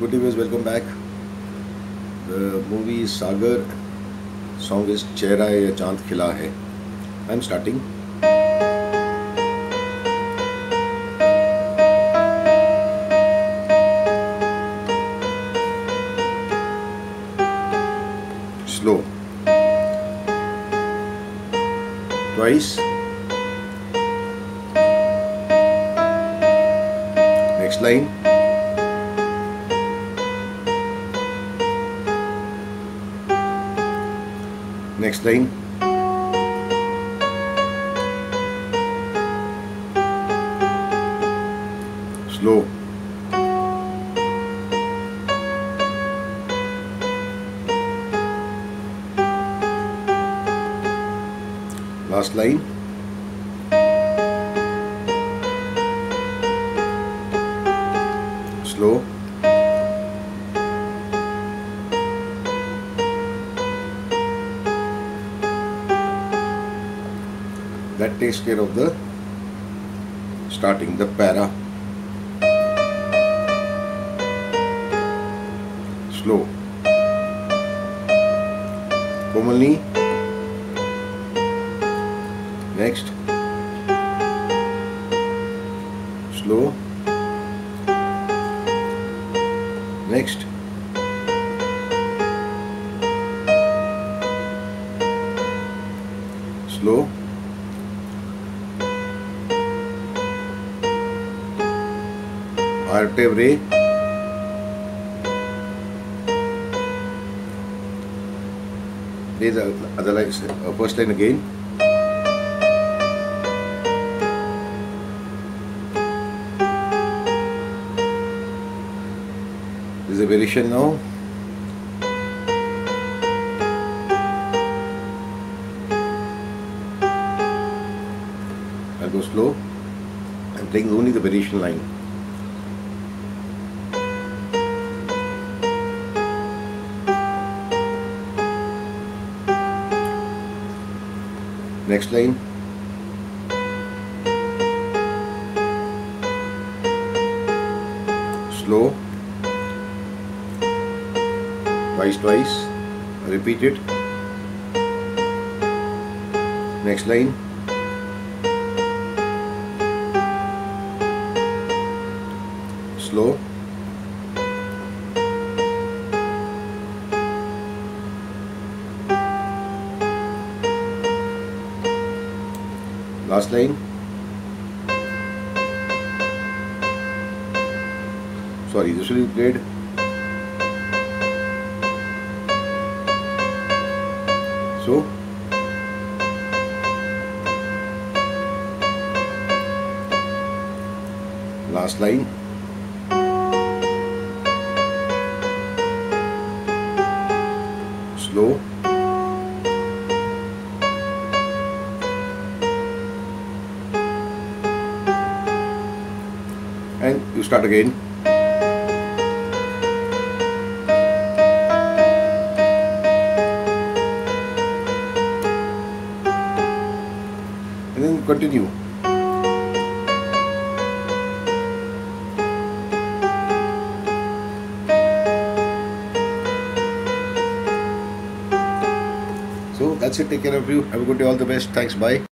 Good viewers, welcome back. The movie is Sagar. Song is Chehra Hai Ya Chand Khila Hai. I'm starting. Slow. Twice. Next line. Next line. Slow. Last line. Slow. That takes care of the starting, the para. Slow. Komalni. Next. Slow. Next. Slow. Vertebrae. There's the other line, first line again. There's a variation now. I'll go slow. I'm playing only the variation line. Next line. Slow. Twice. Repeat it. Next line. Slow. Last line. Sorry, this will be played. So, last line. Slow. And you start again. And then continue. So that's it. Take care of you. Have a good day. All the best. Thanks. Bye.